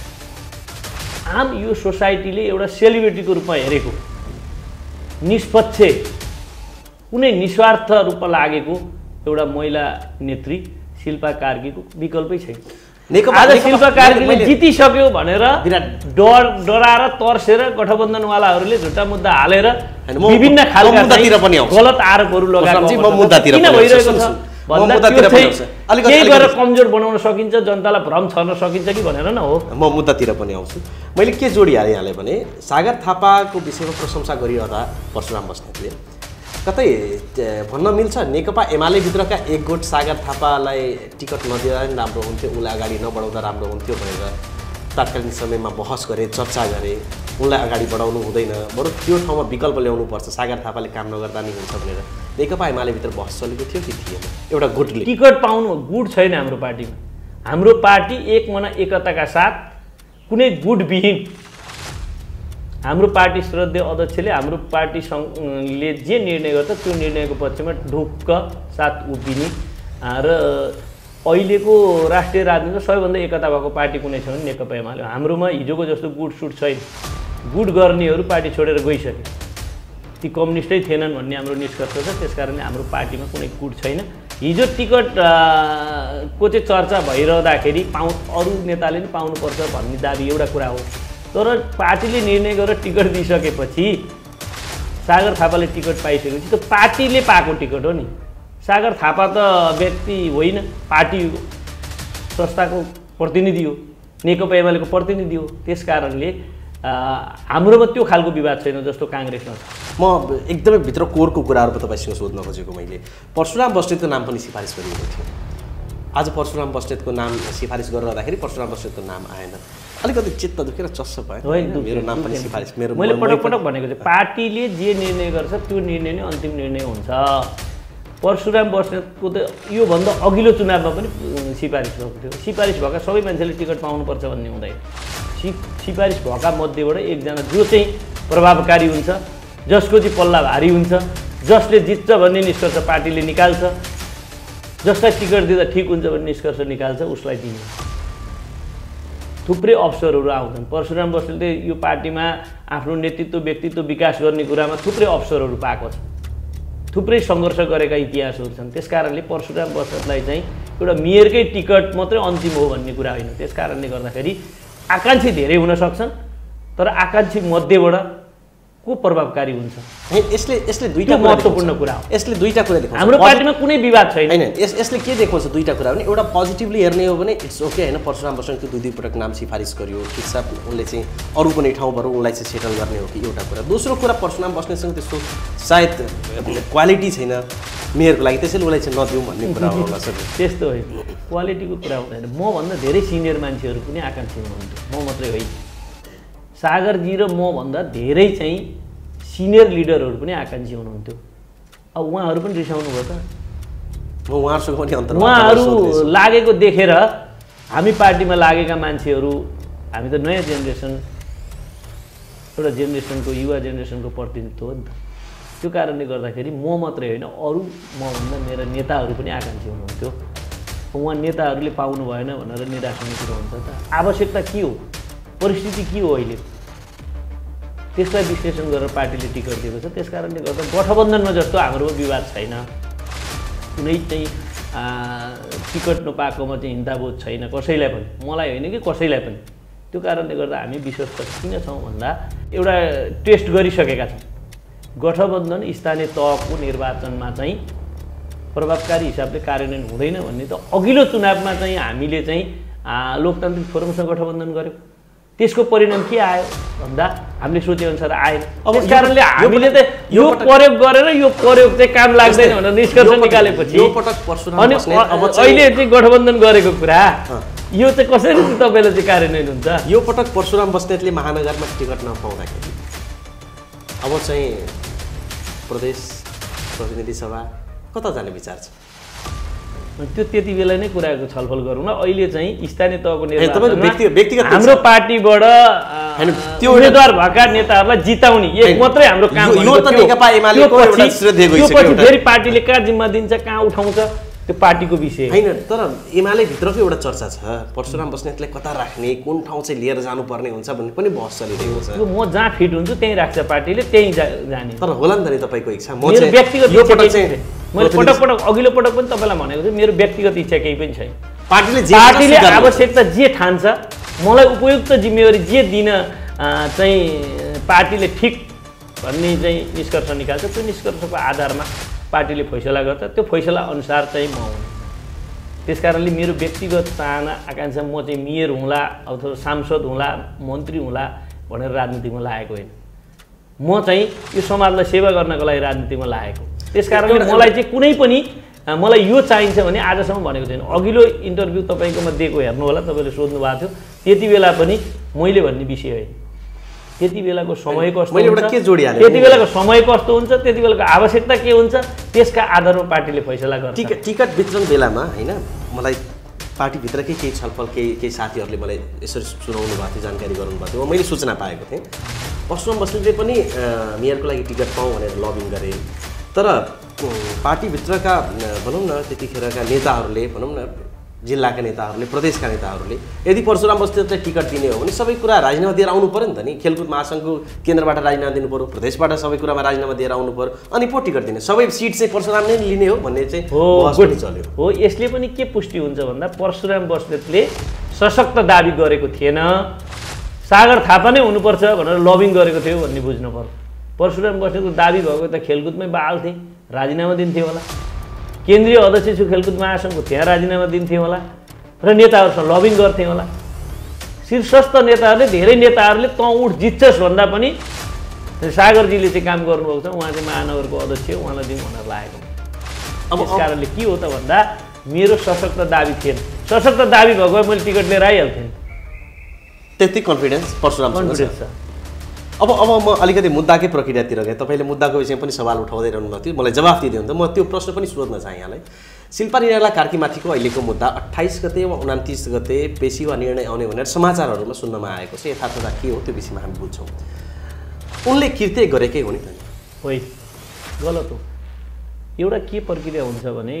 आम यो सोसाइटीले एउटा सेलिब्रिटीको रूपमा हेरेको, निष्पक्ष कुनै निस्वार्थ रूपमा लागेको एउटा महिला नेत्री शिल्पा कार्कीको विकल्पै छैन। आज शिल्पा कार्कीले जितिसक्यो भनेर डर डराएर तर्सेर गठबन्धनवालाहरूले झुटा मुद्दा हालेर विभिन्न खालका गलत आरोपहरू लगाएको किन भइरहेको छ भन्दा केही गरेर कमजोर बनाउन सकिन्छ, जनतालाई भ्रम छर्न सकिन्छ कि भनेर न हो। म मुद्दातिर पनि आउँछु। मैले के जोडिहालेँ यहाँलाई भने सागर थापाको विषयमा प्रशंसा गरिरहँदा परशुराम बस्नेतले कतै भन्न मिल्छ नेकपा एमालेभित्रका एक गोट सागर थापालाई टिकट नदिँदा नि राम्रो हुन्थ्यो, उसलाई अगाडि नबढाउँदा राम्रो हुन्थ्यो भनेर तात्कालीन समयमा बहस गरे, चर्चा गरे, उनलाई अगाडि बढाउनु हुँदैन, बरु त्यो ठाउँमा विकल्प ल्याउनुपर्छ, सागर थापाले काम नगर्दा नि हुन्छ भनेर नेकपा एमालेभित्र बहस चलेको थियो कि थिएन? एउटा गुटले टिकट पाउनु गुट छैन हाम्रो पार्टीमा। हाम्रो पार्टी एक मना एकताका साथ कुनै गुटविहीन, हाम्रो पार्टी श्रद्धेय अध्यक्षले हाम्रो पार्टीले जे निर्णय गर्छ त्यो निर्णयको पक्षमा ढुक्क साथ उभिने र अहिलेको राष्ट्रिय राजनीतिमा सबैभन्दा एकता भएको पार्टी कुनै छ भने नेकपा एमाले। हाम्रोमा हिजोको जस्तो गुट सुट छैन। गुट गर्नेहरू पार्टी छोडेर गइसके, ती कम्युनिस्टै थिएनन् भन्ने हाम्रो निष्कर्ष छ। त्यस कारणले हाम्रो पार्टीमा कुनै गुट छैन। हिजो टिकट को चाहिँ चर्चा भइरहँदाखेरि पाउ अरू नेताले पनि पाउनुपर्छ भन्ने दाबी एउटा कुरा हो, तर पार्टीले निर्णय गरेर टिकट दिइसकेपछि सागर थापाले टिकट पाइसकेपछि त्यो पार्टीले पाएको टिकट हो नि। सागर थापा त व्यक्ति होइन, पार्टी संस्थाको प्रतिनिधि हो, नेकपा एमालेको प्रतिनिधि हो। त्यस कारणले हाम्रोमा त्यो खालको विवाद छैन जस्तो काङ्ग्रेसमा छ। म एकदमै भित्र कोरको कुराहरू तपाईँसँग सोध्न खोजेको मैले परशुराम बस्नेतको नाम पनि सिफारिस गरिएको थियो। आज परशुराम बस्नेतको नाम सिफारिस गरिरहँदाखेरि परशुराम बस्नेतको नाम आएन, अलिकति चित्त दुखेर चस्स भयो। मेरो नाम पनि सिफारिस मेरो मैले पटक पटक भनेको चाहिँ पार्टीले जे निर्णय गर्छ त्यो निर्णय नै अन्तिम निर्णय हुन्छ। परशुराम बस्नेतको त योभन्दा अघिल्लो चुनावमा पनि सिफारिस भएको थियो। सिफारिस भएका सबै मान्छेले टिकट पाउनुपर्छ भन्ने हुँदैन। सि सिफारिस भएका मध्येबाट एकजना जो चाहिँ प्रभावकारी हुन्छ, जसको चाहिँ पल्ला भारी हुन्छ, जसले जित्छ भन्ने निष्कर्ष पार्टीले निकाल्छ, जसलाई टिकट दिँदा ठिक हुन्छ भन्ने निष्कर्ष निकाल्छ, उसलाई दिने। थुप्रै अवसरहरू आउँछन्। परशुराम बस्नेतले यो पार्टीमा आफ्नो नेतृत्व व्यक्तित्व विकास गर्ने कुरामा थुप्रै अवसरहरू पाएको छ, थुप्रै सङ्घर्ष गरेका इतिहासहरू छन्। त्यस कारणले परशुराम बस्नेतलाई चाहिँ एउटा मेयरकै टिकट मात्रै अन्तिम हो भन्ने कुरा होइन। त्यस कारणले गर्दाखेरि आकाङ्क्षी धेरै हुन सक्छन्, तर आकाङ्क्षी मध्येबाट को प्रभावकारी हुन्छ यसले यसले दुईटा महत्त्वपूर्ण कुरा हो। यसले दुईटा कुरा देखाउँछ। हाम्रो पार्टीमा कुनै विवाद छैन। हैन, यस यसले के देखाउँछ दुईटा कुरा भने एउटा पोजिटिभली हेर्ने हो भने इट्स ओके हैन, परशुराम बस्नेतको दुई दुई पटक नाम सिफारिस गरियो, ठिक छ, उनले चाहिँ अरू कुनै ठाउँबाट उनलाई चाहिँ सेटल गर्ने हो कि एउटा कुरा। दोस्रो कुरा परशुराम बस्नेतसँग त्यस्तो सायद क्वालिटी छैन, मेयरको लागि त्यसैले उसलाई चाहिँ नदिउँ भन्ने कुरा होला सर। त्यस्तो होइन, क्वालिटीको कुरा हुँदैन। मभन्दा धेरै सिनियर मान्छेहरू पनि आकाङ्क्षी हुनुहुन्थ्यो, म मात्रै होइन। सागरजी र मभन्दा धेरै चाहिँ सिनियर लिडरहरू पनि आकाङ्क्षी हुनुहुन्थ्यो। अब उहाँहरू पनि रिसाउनु भयो त। म उहाँहरूसँग पनि अन्तर उहाँहरू लागेको देखेर हामी पार्टीमा लागेका मान्छेहरू, हामी त नयाँ जेनेरेसन, एउटा जेनेरेसनको युवा जेनेरेसनको प्रतिनिधित्व हो नि त। त्यो कारणले गर्दाखेरि म मात्रै होइन, अरू मभन्दा मेरा नेताहरू पनि आकाङ्क्षी हुनुहुन्थ्यो। उहाँ नेताहरूले पाउनु भएन भनेर निराश हुने कुरो हुन्छ त। आवश्यकता के हो, परिस्थिति के हो अहिले, त्यसलाई विश्लेषण गरेर पार्टीले टिकट दिएको छ। त्यस कारणले गर्दा गठबन्धनमा जस्तो हाम्रो विवाद छैन, कुनै चाहिँ टिकट नपाएकोमा चाहिँ हिंसाबोध छैन कसैलाई पनि, मलाई होइन कि कसैलाई पनि। त्यो कारणले गर्दा हामी विश्वस्त किन छौँ भन्दा एउटा टेस्ट गरिसकेका छौँ। गठबन्धन स्थानीय तहको निर्वाचनमा चाहिँ प्रभावकारी हिसाबले कार्यान्वयन हुँदैन भन्ने त अघिल्लो चुनावमा चाहिँ हामीले चाहिँ लोकतान्त्रिक फोरमसँग गठबन्धन गऱ्यौँ। त्यसको परिणाम के आयो भन्दा हामीले सोचेअनुसार आएन। त्यस कारणले हामीले त यो प्रयोग गरेर यो प्रयोग चाहिँ काम लाग्दैन भनेर निष्कर्ष निकालेपछि अनि अहिले चाहिँ गठबन्धन गरेको कुरा यो चाहिँ कसरी तपाईँले चाहिँ कार्यान्वयन हुन्छ? यो पटक परशुराम बस्नेतले महानगरमा टिकट नपाउँदाखेरि अब चाहिँ प्रदेश प्रतिनिधि सभा कता जाने विचार छ? त्यो त्यति बेला नै कुराको छलफल गरौँ न। अहिले चाहिँ स्थानीय तहको व्यक्तिगत हाम्रो पार्टीबाट त्यो उम्मेदवार भएका नेताहरूलाई जिताउने एक मात्रै हाम्रो काम हो। फेरि पार्टीले कहाँ जिम्मा दिन्छ, कहाँ उठाउँछ, त्यो पार्टीको विषय होइन। तर एमाले भित्रको एउटा चर्चा छ, परशुराम बस्नेतलाई कता राख्ने, कुन ठाउँ चाहिँ लिएर जानुपर्ने हुन्छ भन्ने पनि बहस चलिरहेको छ। म जहाँ फिट हुन्छु त्यहीँ राख्छ पार्टीले, त्यहीँ जाने। तर होला नि त नि तपाईँको इच्छा। म मेरो व्यक्तिगत यो पटक चाहिँ मैले पटक पटक अघिल्लो पटक पनि तपाईँलाई भनेको छु, मेरो व्यक्तिगत इच्छा केही पनि छैन। पार्टीले पार्टीले आवश्यकता जे ठान्छ, मलाई उपयुक्त जिम्मेवारी जे दिन चाहिँ पार्टीले ठिक भन्ने चाहिँ निष्कर्ष निकाल्छ, त्यो निष्कर्षको आधारमा पार्टीले फैसला गर्छ। त्यो फैसला अनुसार चाहिँ म हुने। त्यस कारणले मेरो व्यक्तिगत चाहना आकाङ्क्षा म चाहिँ मेयर हुँला अथवा सांसद हुँला, मन्त्री हुँला भनेर राजनीतिमा लागेको होइन। म चाहिँ यो समाजलाई सेवा गर्नको लागि राजनीतिमा लागेको। त्यस कारणले मलाई चाहिँ कुनै पनि मलाई यो चाहिन्छ भने आजसम्म भनेको छैन। अघिल्लो इन्टरभ्यू तपाईँकोमा दिएको हेर्नु होला, तपाईँले सोध्नु भएको थियो, त्यति बेला पनि मैले भन्ने विषय होइन। त्यति बेलाको समय कस्तो हुन्छ, त्यति बेलाको समय कस्तो हुन्छ, त्यति बेलाको आवश्यकता के हुन्छ, त्यसका आधारमा पार्टीले फैसला गर्छ। टिकट टिकट वितरण बेलामा होइन, मलाई पार्टीभित्रकै केही छलफल केही केही साथीहरूले मलाई यसरी सुनाउनु भएको थियो, जानकारी गराउनु भएको थियो, मैले सूचना पाएको थिएँ। परशुराम बस्नेतले पनि मेयरको लागि टिकट पाऊँ भनेर लबिङ गरे। तर पार्टीभित्रका भनौँ न त्यतिखेरका नेताहरूले, भनौँ न जिल्लाका नेताहरूले, प्रदेशका नेताहरूले यदि परशुराम बस्नेतलाई टिकट दिने हो भने सबै कुरा राजीनामा दिएर आउनु पऱ्यो नि त नि। खेलकुद महासङ्घको केन्द्रबाट राजीनामा दिनु पऱ्यो, प्रदेशबाट सबै कुरामा राजीनामा दिएर आउनु पऱ्यो, अनि पो टिकट दिने। सबै सिट चाहिँ परशुराम नै लिने हो भन्ने चाहिँ चल्यो हो। यसले पनि के पुष्टि हुन्छ भन्दा परशुराम बस्नेतले सशक्त दाबी गरेको थिएन, सागर थापा नै हुनुपर्छ भनेर लबिङ गरेको थियो भन्ने बुझ्नु पर्यो। परशुराम बस्नेतको दाबी भएको त खेलकुदमै बहाल थिए, राजीनामा दिन्थे होला, केन्द्रीय अध्यक्ष छु खेलकुद महासङ्घको त्यहाँ राजीनामा दिन्थे होला र नेताहरूसँग लबिङ गर्थे होला। शीर्षस्थ नेताहरूले, धेरै नेताहरूले तँ उठ जित्छस् भन्दा पनि सागरजीले चाहिँ काम गर्नुभएको छ, उहाँ चाहिँ महानगरको अध्यक्ष हो, उहाँलाई दिउँ भनेर लागेको। अब यस कारणले के हो त भन्दा मेरो सशक्त दाबी थिएन। सशक्त दाबी भएको भए मैले टिकट लिएर आइहाल्थेँ। त्यति कन्फिडेन्स परशुराम कन्फिडेन्स छ। अब अब म अलिकति मुद्दाकै प्रक्रियातिर गएँ। तपाईँले मुद्दाको विषयमा पनि सवाल उठाउँदै रहनु भएको थियो, मलाई जवाफ दिँदै हुन्थ्यो। म त्यो प्रश्न पनि सोध्न चाहेँ यहाँलाई। शिल्पा निर्णयलाई कार्कीमाथिको अहिलेको मुद्दा अट्ठाइस गते वा उन्तिस गते पेशी वा निर्णय आउने भनेर समाचारहरूमा सुन्नमा आएको छ। यथार्थता के हो त्यो विषयमा हामी बुझ्छौँ। उनले कृत्य गरेकै हो नि त? होइन, गलत हो। एउटा के प्रक्रिया हुन्छ भने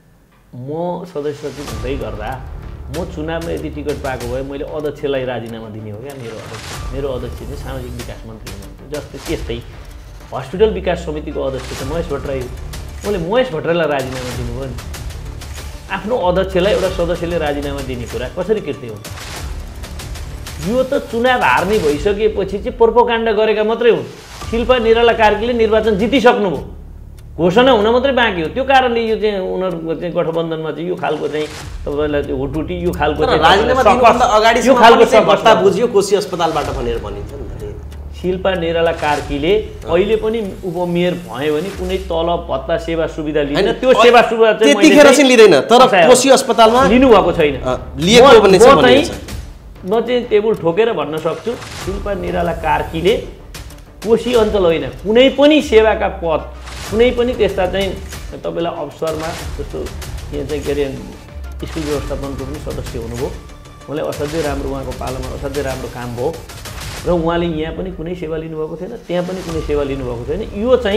म सदस्य सचिव हुँदै गर्दा म चुनावमा यदि टिकट पाएको भए मैले अध्यक्षलाई राजीनामा दिने हो क्या। मेरो अध्यक्ष मेरो अध्यक्ष चाहिँ सामाजिक विकास मन्त्री हुनुहुन्थ्यो। जस्तै त्यस्तै हस्पिटल विकास समितिको अध्यक्ष चाहिँ महेश भट्टराई, मैले महेश भट्टराईलाई राजीनामा दिनुभयो नि। आफ्नो अध्यक्षलाई एउटा सदस्यले राजीनामा दिने कुरा कसरी कृत्य हुन्छ? यो त चुनाव हार्ने भइसकेपछि चाहिँ प्रोपोगन्डा गरेका मात्रै हुन्। शिल्पा निर्मला कार्कीले निर्वाचन जितिसक्नुभयो, घोषणा हुन मात्रै बाँकी हो। त्यो कारणले यो चाहिँ उनीहरूको चाहिँ गठबन्धनमा चाहिँ यो खालको चाहिँ तपाईँलाई त्यो हुटुटी यो खालको राजीनामा दिनुभन्दा अगाडि यो खालको सपस्ता बुझ्यो कोशी अस्पतालबाट भनेर भनिन्छ नि त। शिल्पा निराला कार्कीले अहिले पनि उपमेयर भयो भने कुनै तलब भत्ता सेवा सुविधा लिँदैन। त्यो सेवा सुविधा चाहिँ त्यतिखेर चाहिँ लिँदैन, तर कोशी अस्पतालमा लिनुभएको छैन। लिएको भन्ने म चाहिँ म चाहिँ टेबल ठोकेर भन्न सक्छु शिल्पा निराला कार्कीले कोशी अञ्चल होइन कुनै पनि सेवाका पद कुनै पनि त्यस्ता चाहिँ तपाईँलाई अवसरमा जस्तो यहाँ चाहिँ के अरे स्कुल व्यवस्थापनको पनि सदस्य हुनुभयो, मलाई असाध्यै राम्रो उहाँको पालामा असाध्यै राम्रो काम भयो र उहाँले यहाँ पनि कुनै सेवा लिनुभएको थिएन, त्यहाँ पनि कुनै सेवा लिनुभएको थिएन। यो चाहिँ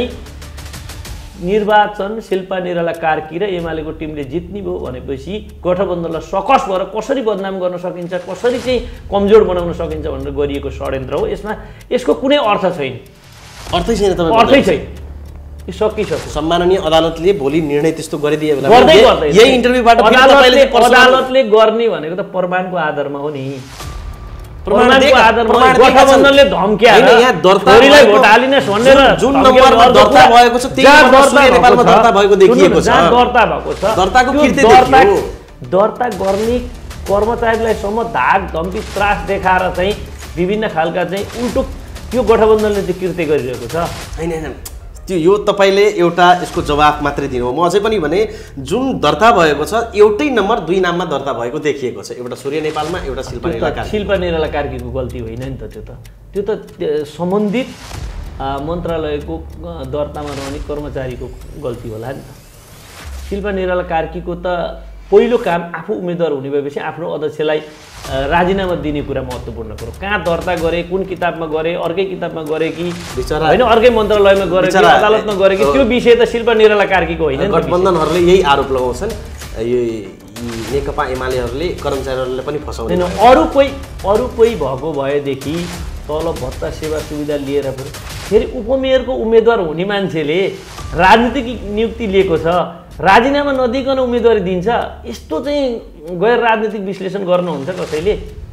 निर्वाचन शिल्पा निराला कार्की र एमालेको टिमले जित्ने भयो भनेपछि गठबन्धनलाई सकस भएर कसरी बदनाम गर्न सकिन्छ, कसरी चाहिँ कमजोर बनाउन सकिन्छ भनेर गरिएको षड्यन्त्र हो। यसमा यसको कुनै अर्थ छैन, अर्थै छैन, अर्थै छैन, यो सकिसक्यो। सम्माननीय अदालतले भोलि निर्णय त्यस्तो गरिदिए बेला गर्दै गर्दैन यही इन्टरभ्यूबाट अदालतले अदालतले गर्ने भनेको त प्रमाणको आधारमा हो नि। प्रमाणको आधारमा गठबन्धनले धम्क्याएर यहाँ छोरीलाई भोट हालिनेस् भनेर जुन नम्बरमा दर्ता भएको छ त्यही नम्बर नेपालमा दर्ता भएको देखिएको छ, दर्ता भएको छ, दर्ताको कृत्य दर्ता दर्ता गर्ने कर्मचारीलाई सम्म धाक धम्की त्रास देखाएर चाहिँ विभिन्न खालका चाहिँ उल्टो त्यो गठबन्धनले चाहिँ कृत्य गरिरहेको छ। हैन हैन त्यो यो तपाईँले एउटा यसको जवाफ मात्रै दिनु हो। म अझै पनि भने जुन दर्ता भएको छ एउटै नम्बर दुई नाममा दर्ता भएको देखिएको छ, एउटा सूर्य नेपालमा एउटा शिल्पा निराला कार्की। शिल्पा निराला कार्कीको गल्ती होइन नि त, त्यो त त्यो त सम्बन्धित मन्त्रालयको दर्तामा रहने कर्मचारीको गल्ती होला नि त। शिल्पा निराला कार्कीको त पहिलो काम आफू उम्मेदवार हुने भएपछि आफ्नो अध्यक्षलाई राजीनामा दिने कुरा महत्त्वपूर्ण कुरो। कहाँ दर्ता गरे, कुन किताबमा गरे, अर्कै किताबमा गरे कि होइन, अर्कै मन्त्रालयमा गरे कि अदालतमा गरे कि, त्यो विषय त शिल्पा निराला कार्कीको होइन। गठबन्धनहरूले यही आरोप लगाउँछन्, यो नेकपा एमालेहरूले कर्मचारीहरूलाई पनि फसाउने। अरू कोही अरू कोही भएको भएदेखि तलब भत्ता सेवा सुविधा लिएर पनि फेरि उपमेयरको उम्मेदवार हुने मान्छेले राजनीतिक नियुक्ति लिएको छ, राजीनामा नदिकन उम्मेदवारी दिन्छ, यस्तो चाहिँ गैर राजनीतिक विश्लेषण गर्नुहुन्छ कसैले?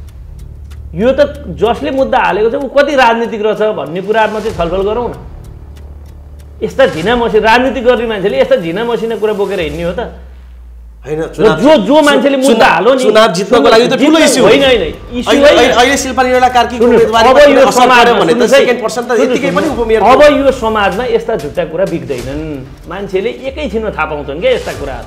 यो त जसले मुद्दा हालेको छ ऊ कति राजनीतिक रहेछ भन्ने कुरामा चाहिँ छलफल गरौँ न। यस्ता झिना मसिना राजनीति गर्ने मान्छेले यस्ता झिना मसिना कुरा बोकेर हिँड्ने हो त हैन? जो जो मान्छेले मुद्दा हालो नि चुनाव जित्नको लागि त ठुलो इस्यु होइन होइन इस्यु होइन। अहिले शिल्पा निराला कार्कीको उम्मेदवारी अब यो समाज भने त सेकेन्ड पर्सन त यतिकै पनि उपमेयर। अब यो समाजमा यस्ता झुट्टा कुरा बिग्दैनन्, मान्छेले एकैछिनमा थाहा पाउँछन् क्या यस्ता कुरा,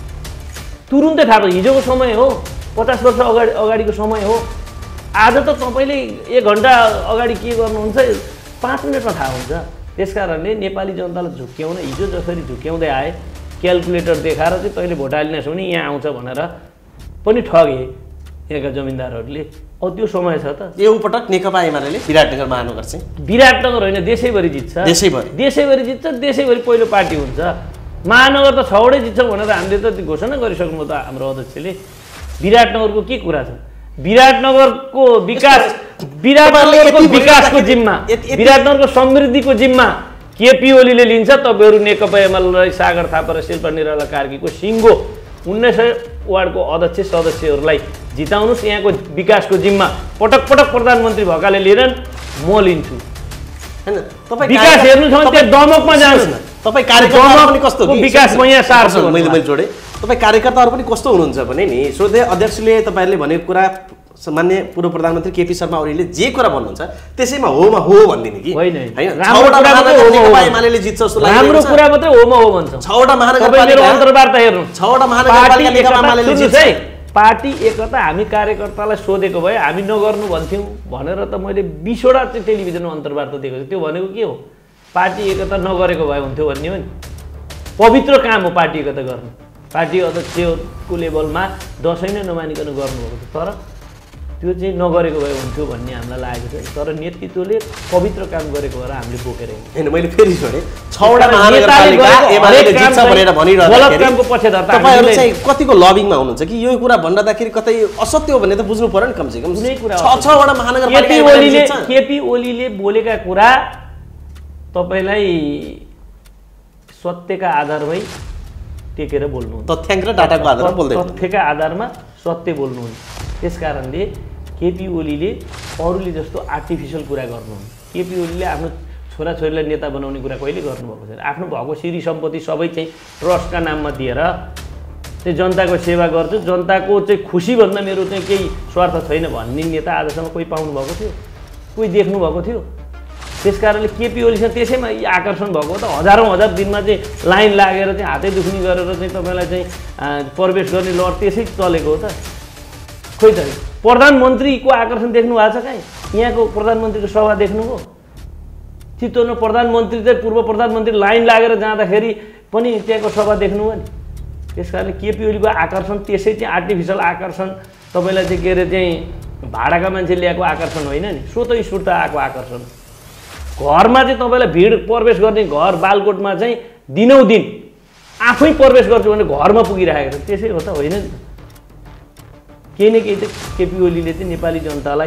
तुरुन्तै थाहा पाउँछ। हिजोको समय हो, पचास वर्ष अगाडि अगाडिको समय हो, आज त तपाईँले एक घन्टा अगाडि के गर्नुहुन्छ पाँच मिनटमा थाहा हुन्छ। त्यस कारणले नेपाली जनतालाई झुक्क्याउन हिजो जसरी झुक्क्याउँदै आए क्यालकुलेटर देखाएर चाहिँ तैँले भोट हालिनेस् भने यहाँ आउँछ भनेर पनि ठगे यहाँका जमिनदारहरूले। अब त्यो समय छ त। यो पटक नेकपा एमाले विराटनगर महानगर चाहिँ विराटनगर होइन देशैभरि जित्छ, देशैभरि देशैभरि जित्छ, देशैभरि पहिलो पार्टी हुन्छ। महानगर त छवटै जित्छ भनेर हामीले त घोषणा गरिसक्नु त हाम्रो अध्यक्षले। विराटनगरको के कुरा छ? विराटनगरको विकास विराटनगरको विकासको जिम्मा, विराटनगरको समृद्धिको जिम्मा केपी ओलीले लिन्छ। तपाईँहरू नेकपा एमाले सागर थापा र शिल्पा निराला कार्कीको सिङ्गो उन्नाइस सय वार्डको अध्यक्ष सदस्यहरूलाई जिताउनुहोस्, यहाँको विकासको जिम्मा पटक पटक प्रधानमन्त्री भएकाले लिएर म लिन्छु। हैन तपाईँ विकास हेर्नु छ भने त्यो दमकमा जानुहोस् न। तपाईँ कार्यकर्ताहरू पनि कस्तो विकास म यहाँ सार्छु मैले मैले जोडेँ। तपाईँ कार्यकर्ताहरू पनि कस्तो हुनुहुन्छ भने नि श्रोते अध्यक्षले तपाईँहरूले भनेको कुरा मान्य पूर्व प्रधानमन्त्री केपी शर्मा ओलीले जे कुरा भन्नुहुन्छ त्यसैमा होमा हो भनिदिने कि होइन हैन? राम्रो एमाले जित्छ जस्तो लाग्छ। राम्रो कुरा मात्रै होमा हो भन्छ। छवटा महानगरपालिका अन्तर्वार्ता हेर्नु, छवटा महानगरपालिका एमाले जित्छ है। पार्टी एकता हामी कार्यकर्तालाई सोधेको भए हामी नगर्नु भन्थ्यौँ भनेर त मैले बिसवटा चाहिँ टेलिभिजनमा अन्तर्वार्ता दिएको छु। त्यो भनेको के हो? पार्टी एकता नगरेको भए हुन्थ्यो भन्ने हो नि। पवित्र काम हो पार्टी एकता गर्नु। पार्टी अध्यक्षको लेभलमा दसैँ नै नमानिकन गर्नुभएको थियो, तर त्यो चाहिँ नगरेको भए हुन्थ्यो भन्ने हामीलाई लागेको छ। तर नेतृत्वले पवित्र काम गरेको भएर हामीले बोकेर हैन। मैले फेरि जोडेँ छवटा महानगरपालिका एमाले जित्छ भनेर भनिरहँदाखेरि तपाईहरु चाहिँ कतिको लबिङमा हुनुहुन्छ कि यो कुरा भन्दादाखेरि कतै असत्य हो भन्ने त बुझ्नु पर्यो नि। कम से कम छ छवटा महानगरपालिका ओलीले केपी ओलीले बोलेका कुरा तपाईलाई सत्यका आधारमै टेकेर बोल्नु, तथ्याङ्क र डाटाको आधारमा बोल्दै तथ्यका आधारमा सत्य बोल्नु हुन्छ। त्यसकारणले केपी ओलीले अरूले जस्तो आर्टिफिसियल कुरा गर्नुहुन्न। केपी ओलीले आफ्नो छोराछोरीलाई नेता बनाउने कुरा कहिले गर्नुभएको छैन। आफ्नो भएको श्री सम्पत्ति सबै चाहिँ ट्रस्टका नाममा दिएर चाहिँ जनताको सेवा गर्छु, जनताको चाहिँ खुसीभन्दा मेरो चाहिँ केही स्वार्थ छैन भन्ने नेता आजसम्म कोही पाउनु भएको थियो? कोही देख्नु भएको थियो? त्यस कारणले केपी ओलीसँग त्यसैमा यी आकर्षण भएको त हजारौँ हजार दिनमा चाहिँ लाइन लागेर चाहिँ हातै दुख्ने गरेर चाहिँ तपाईँलाई चाहिँ प्रवेश गर्ने लड त्यसै चलेको हो त। खोइ त प्रधानमन्त्रीको आकर्षण देख्नु भएको छ कहीँ? यहाँको प्रधानमन्त्रीको सभा देख्नुभयो? चितवनमा प्रधानमन्त्री चाहिँ पूर्व प्रधानमन्त्री लाइन लागेर जाँदाखेरि पनि त्यहाँको सभा देख्नुभयो नि। त्यस कारणले केपी ओलीको आकर्षण त्यसै चाहिँ आर्टिफिसियल आकर्षण तपाईँलाई चाहिँ के अरे चाहिँ भाडाका मान्छे ल्याएको आकर्षण होइन नि, स्वतःस्फूर्त आएको आकर्षण। घरमा चाहिँ तपाईँलाई भिड प्रवेश गर्ने घर बालकोटमा चाहिँ दिनौँ दिन आफै प्रवेश गर्छु भने घरमा पुगिरहेको छ, त्यसै हो त होइन नि? केही न केही त केपी ओलीले चाहिँ नेपाली जनतालाई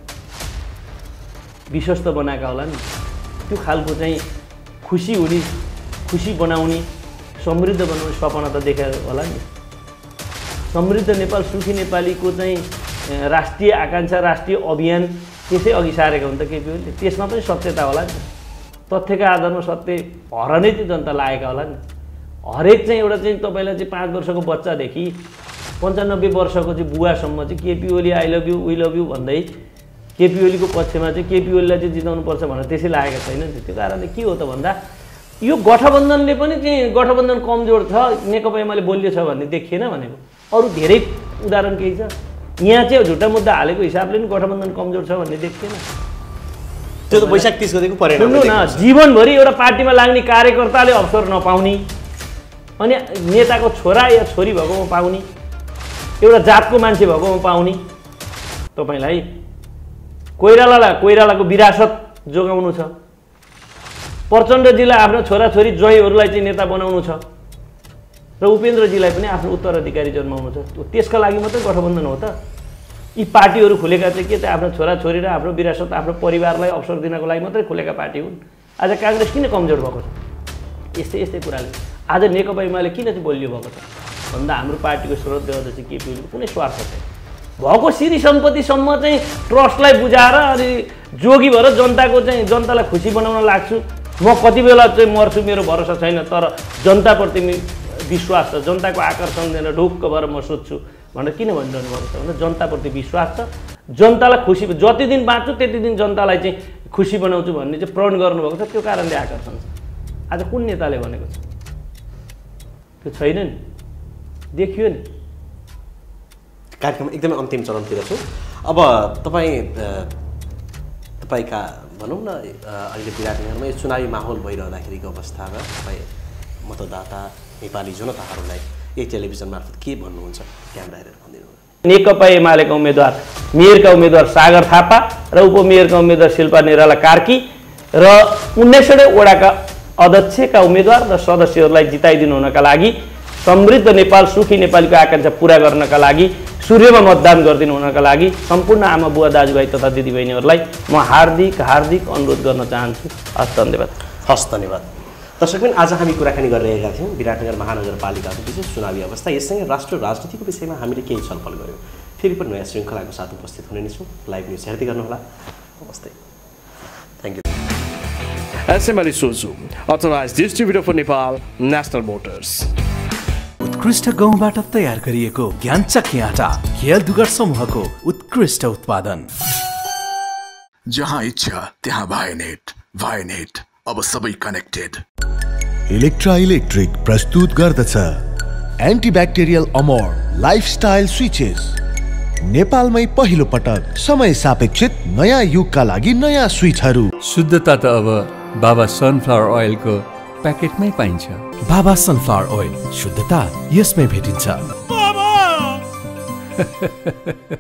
विश्वस्त बनाएका होला नि। त्यो खालको चाहिँ खुसी हुने, खुसी बनाउने, समृद्ध बनाउने सपना त देखाएको होला नि। समृद्ध नेपाल सुखी नेपालीको चाहिँ राष्ट्रिय आकाङ्क्षा, राष्ट्रिय अभियान त्यसै अघि सारेको हुन्छ केपी ओलीले। त्यसमा पनि सत्यता होला नि, तथ्यका आधारमा सत्य हर नै चाहिँ जनता लागेका होला नि। हरेक चाहिँ एउटा चाहिँ तपाईँलाई चाहिँ पाँच वर्षको बच्चादेखि पन्चानब्बे वर्षको चाहिँ बुवासम्म चाहिँ KP Oli I love you we love you भन्दै केपी ओलीको पक्षमा चाहिँ केपी ओलीलाई चाहिँ जिताउनुपर्छ भनेर त्यसै लागेको छैन नि। त्यो कारणले के हो त भन्दा यो गठबन्धनले पनि चाहिँ गठबन्धन कमजोर छ, नेकपा एमाले बलियो छ भन्ने देखिएन भनेको। अरू धेरै उदाहरण केही छ? यहाँ चाहिँ झुट्टा मुद्दा हालेको हिसाबले पनि गठबन्धन कमजोर छ भन्ने देखिएन। त्यो त वैशाख तीस गतिको परिणाम। सुन्नु न, जीवनभरि एउटा पार्टीमा लाग्ने कार्यकर्ताले अवसर नपाउने, अनि नेताको छोरा या छोरी भएकोमा पाउने, एउटा जातको मान्छे भएकोमा पाउने, तपाईँलाई कोइरालालाई कोइरालाको विरासत जोगाउनु छ, प्रचण्डजीलाई आफ्नो छोराछोरी ज्वाइँहरूलाई चाहिँ नेता बनाउनु छ, र उपेन्द्रजीलाई पनि आफ्नो उत्तराधिकारी जन्माउनु छ। त्यसका लागि मात्रै गठबन्धन हो त? यी पार्टीहरू खुलेका चाहिँ के त आफ्नो छोराछोरी र आफ्नो विरासत, आफ्नो परिवारलाई अवसर दिनको लागि मात्रै खुलेका पार्टी हुन्। आज काङ्ग्रेस किन कमजोर भएको छ? यस्तै यस्तै कुराले आज नेकपा एमाले किन चाहिँ बलियो भएको छ भन्दा हाम्रो पार्टीको श्रोत अध्यक्ष केपी ओलीको कुनै स्वार्थ छैन। भएको श्री सम्पत्तिसम्म चाहिँ ट्रस्टलाई बुझाएर अनि जोगी भएर जनताको चाहिँ जनतालाई खुसी बनाउन लाग्छु, म कति बेला चाहिँ मर्छु मेरो भरोसा छैन, तर जनताप्रति विश्वास छ, जनताको आकर्षण दिएर ढुक्क भएर म सोध्छु भनेर किन भनिरहनु भएको छ भन्दा जनताप्रति विश्वास छ, जनतालाई खुसी, जति दिन बाँच्छु त्यति दिन जनतालाई चाहिँ खुसी बनाउँछु भन्ने चाहिँ प्रण गर्नुभएको छ। त्यो कारणले आकर्षण छ। आज कुन नेताले भनेको छ? त्यो छैन नि, देखियो नि। कार्यक्रम एकदमै अन्तिम चरणतिर छु। अब तपाईँ तपाईँका भनौँ न अहिले विराटनगरमा यो चुनावी माहौल भइरहँदाखेरिको अवस्थामा तपाईँ मतदाता नेपाली जनताहरूलाई यही टेलिभिजन मार्फत के भन्नुहुन्छ? क्यामेरा हेरेर भनिदिनु। नेकपा एमालेका उम्मेदवार मेयरका उम्मेदवार सागर थापा र उपमेयरका उम्मेदवार शिल्पा निराला कार्की र उन्नाइसवटै वडाका अध्यक्षका उम्मेदवार र सदस्यहरूलाई जिताइदिनु हुनका लागि, समृद्ध नेपाल सुखी नेपालीको आकाङ्क्षा पुरा गर्नका लागि, सूर्यमा मतदान गरिदिनु हुनका लागि सम्पूर्ण आमा बुवा दाजुभाइ तथा दिदीबहिनीहरूलाई म हार्दिक हार्दिक अनुरोध गर्न चाहन्छु। हस्, धन्यवाद। हस्, धन्यवाद। दर्शकबिन, आज हामी कुराकानी गरिरहेका थियौँ विराटनगर महानगरपालिकाको विशेष चुनावी अवस्था, यससँगै राष्ट्र राजनीतिको विषयमा हामीले केही छलफल गऱ्यौँ। फेरि पनि नयाँ श्रृङ्खलाको साथ उपस्थित हुने नै छौँ। लाइभ न्युज हेर्दै गर्नुहोला। नमस्ते, thank you. SML Isuzu authorize distributor for Nepal National Motors. उत्कृष्ट गहुँबाट तयार गरिएको ज्ञानचक्की आटा खेल दुगर समूहको उत्कृष्ट उत्पादन। जहाँ इच्छा त्यहाँ भाइनेट, भाइनेट अब सबै कनेक्टेड। इलेक्ट्रा इलेक्ट्रिक प्रस्तुत गर्दछ एन्टिब्याक्टेरियल अमोर लाइफस्टाइल स्विचेस। नेपालमै पहिलो पटक समय सापेक्षित नयाँ युगका लागि नयाँ स्विचहरू। शुद्धता त अब बाबा सनफ्लावर ओइलको प्याकेटमै पाइन्छ। बाबा सनफ्लावर ओइल, शुद्धता यसमै भेटिन्छ।